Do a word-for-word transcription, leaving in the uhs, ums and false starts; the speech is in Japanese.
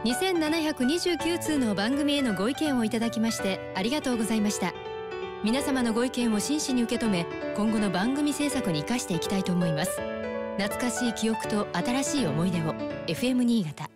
にせんななひゃくにじゅうきゅう通の番組へのご意見をいただきましてありがとうございました。皆様のご意見を真摯に受け止め、今後の番組制作に生かしていきたいと思います。懐かしい記憶と新しい思い出を エフエム 新潟。